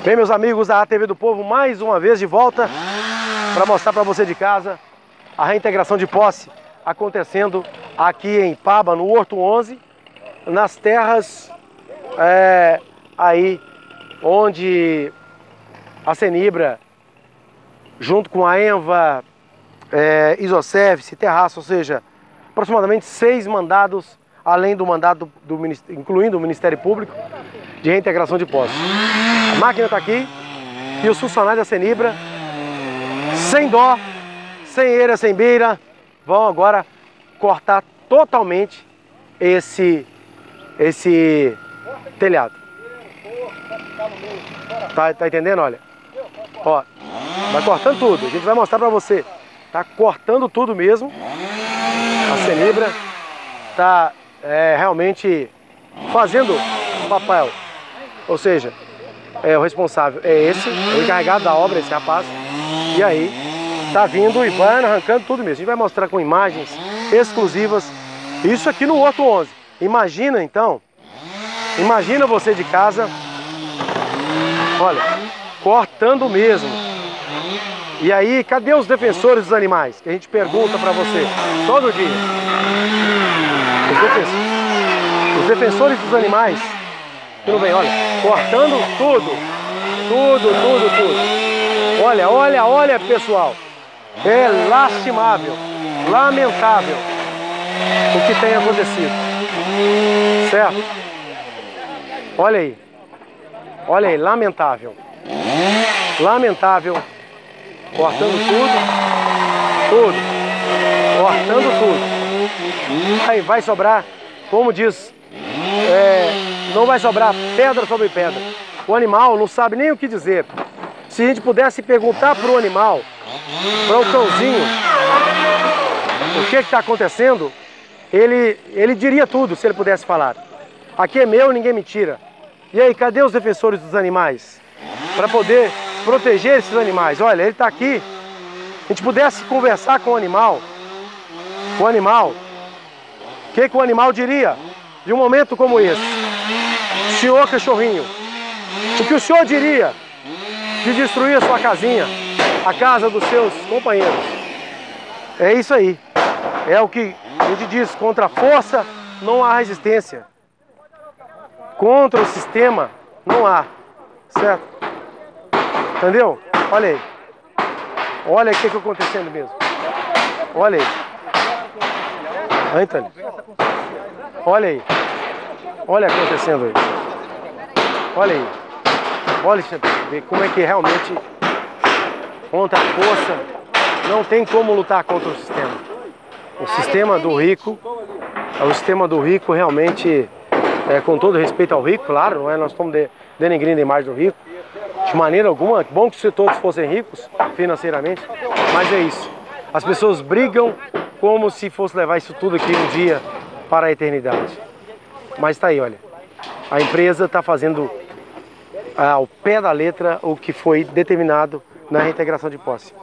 Bem, meus amigos da ATV do Povo, mais uma vez de volta para mostrar para você de casa a reintegração de posse acontecendo aqui em Paba, no Horto 11, nas terras aí onde a Cenibra, junto com a Enva, Isoservice, Terraço, ou seja, aproximadamente 6 mandados, além do mandado incluindo o Ministério Público, de reintegração de posse. A máquina está aqui e os funcionários da Cenibra, sem dó, sem eira, sem beira, vão agora cortar totalmente esse telhado. Tá entendendo? Olha, ó, vai cortando tudo. A gente vai mostrar para você. Tá cortando tudo mesmo. A Cenibra tá realmente fazendo o papel. Ou seja, o responsável é esse, o encarregado da obra, esse rapaz. E aí, tá vindo e vai arrancando tudo mesmo. A gente vai mostrar com imagens exclusivas. Isso aqui no Horto 11. Imagina então, imagina você de casa, olha, cortando mesmo. E aí, cadê os defensores dos animais? Que a gente pergunta pra você todo dia. Os defensores dos animais, tudo bem, olha, cortando tudo. Olha, pessoal. É lastimável, lamentável o que tem acontecido. Certo? Olha aí, lamentável. Lamentável. Cortando tudo. Cortando tudo. Aí vai sobrar, como diz, não vai sobrar pedra sobre pedra. O animal não sabe nem o que dizer. Se a gente pudesse perguntar para o animal, para o cãozinho, o que está acontecendo, ele diria tudo se ele pudesse falar. Aqui é meu, ninguém me tira. E aí, cadê os defensores dos animais? Para poder proteger esses animais. Olha, ele está aqui. Se a gente pudesse conversar com o animal, o que o animal diria de um momento como esse? Senhor cachorrinho, o que o senhor diria de destruir a sua casinha, a casa dos seus companheiros? É isso aí. É o que a gente diz, contra a força não há resistência. Contra o sistema não há. Certo? Entendeu? Olha aí. Olha o que está acontecendo mesmo. Olha aí. Antônio. Olha aí. Olha acontecendo aí. Olha aí. Olha, ver como é que realmente contra a força não tem como lutar contra o sistema. O sistema do rico, realmente, com todo respeito ao rico, claro, não é? Nós estamos denegrindo a imagem do rico, de maneira alguma. Bom que se todos fossem ricos financeiramente, mas é isso. As pessoas brigam como se fosse levar isso tudo aqui um dia para a eternidade. Mas tá aí, olha. A empresa está fazendo ao pé da letra o que foi determinado na reintegração de posse.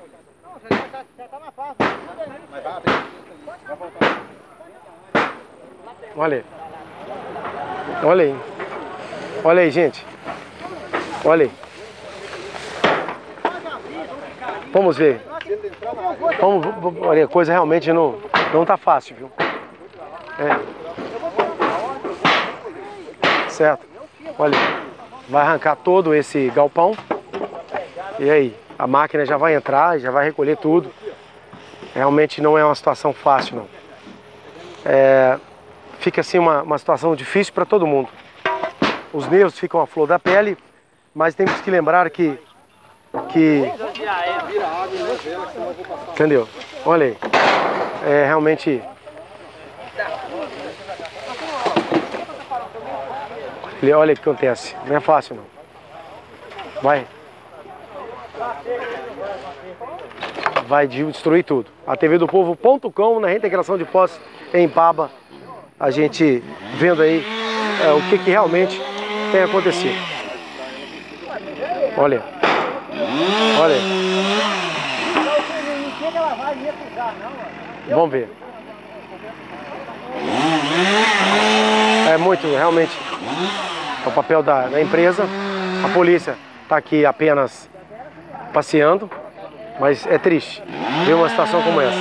Olha aí. Olha aí. Olha aí, gente. Olha aí. Vamos ver. Olha, a coisa realmente não tá fácil, viu? Certo? Olha, vai arrancar todo esse galpão. E aí, a máquina já vai entrar, já vai recolher tudo. Realmente não é uma situação fácil, não. Fica assim uma situação difícil para todo mundo. Os nervos ficam à flor da pele, mas temos que lembrar que... Entendeu? Olha aí. Realmente... Olha o que acontece. Não é fácil, não. Vai destruir tudo. ATVdopovo.com, na reintegração de posse em Paba. A gente vendo aí o que realmente tem acontecido. Olha. Olha. Vamos ver. É muito, realmente, é o papel da empresa. A polícia está aqui apenas passeando, mas é triste ver uma situação como essa.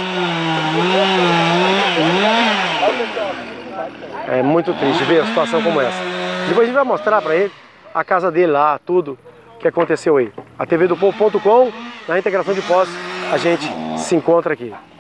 É muito triste ver a situação como essa. Depois a gente vai mostrar para ele a casa dele lá, tudo que aconteceu aí. A tvdopovo.com, na integração de posse, a gente se encontra aqui.